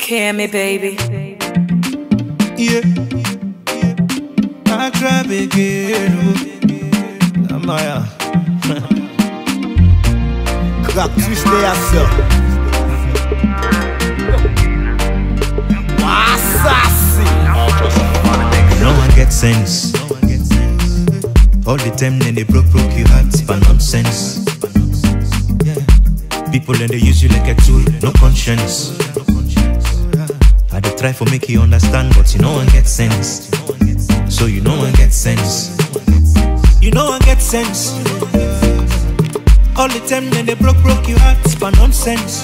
Hear me, baby. Yeah, I try again. Amaya, Crack twist yourself. no one gets sense. All the time then they broke your heart for nonsense. Yeah. People then they use you like a tool, no conscience. I dey try for make you understand, but you no one get sense. So you no one get sense. You no one get sense. All the time then they broke your heart for nonsense.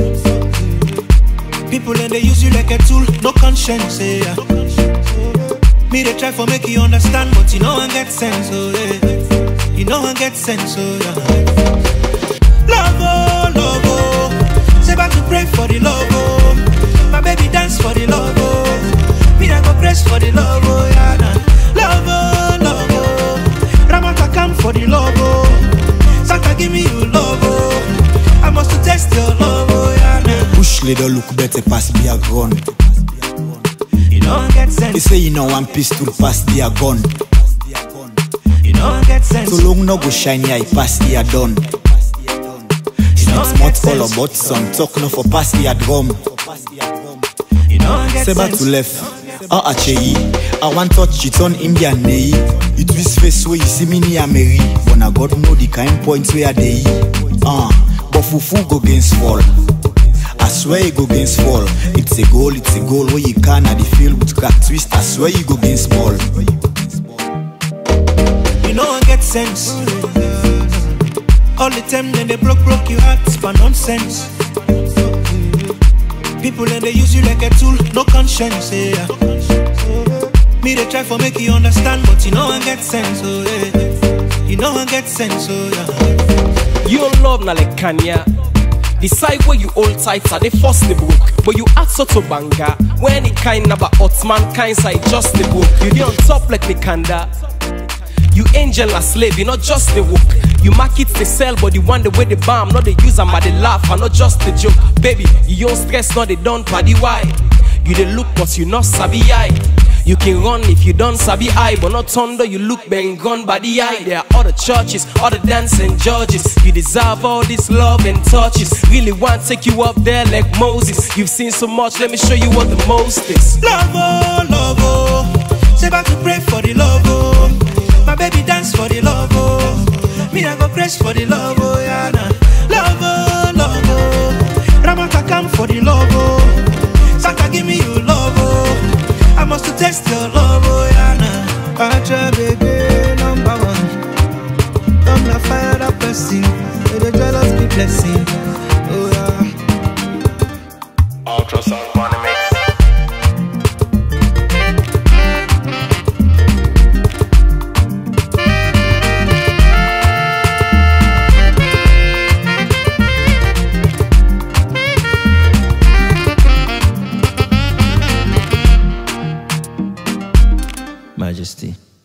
People then they use you like a tool, no conscience. Yeah. Me they try for make you understand, but you no one get sense. Oh yeah. You no one get sense. Oh yeah. Love oh, say back to pray for the love oh. My baby dance for the love oh. Me I go press for the love oh yeah. Love oh. Ramata come for the love oh. Santa give me you love oh. I must test your love oh yeah. Push little look better pass be a gun. You don't get sense. They say you know one pistol pass the gun. You don't get sense. So long no go shiny I pass the done. It's not all about some talk no for pass the drum. You don't get Say back sense. to left. I want touch it on Indian nay. You twist face where you see me near Mary. But now God know the kind points where they but fufu go against fall. I swear you go against fall. It's a goal where you can at the field with crack twist. I swear you go against ball. You no one get sense. All the time then they broke your heart for nonsense. People then they use you like a tool, no conscience. Yeah. Me they try for make you understand, but you no one get sense. Oh yeah. You no one get sense. Oh yeah. You don't love na like Kenya. Decide where you hold tight and they force the book. But you act so to banga. When it kind of a hot man kind side just the book. You dey on top like Nikanda. You angel a slave, you not just the work. You market the sell, but you want the way the bomb. Not the use them but they laugh and not just the joke. Baby, you don't stress, not they don't paddy why. You they look but you not sabi eye. You can run if you don't sabi eye, but not thunder, you look bang gone by the eye. There are other churches, other dancing judges. You deserve all this love and touches. Really want to take you up there like Moses. You've seen so much, let me show you what the most is. Love oh. Say back to pray for the love oh. My baby dance for the love oh. Me I go press for the love oh yeah. Love oh. Ramata come for the love oh. Santa give me you love oh. I must test your love oh yeah. I try baby number one. I'm not fire that person. May the jealous be blessing. Oh yeah. Ultrasound wanna mix. Majesty.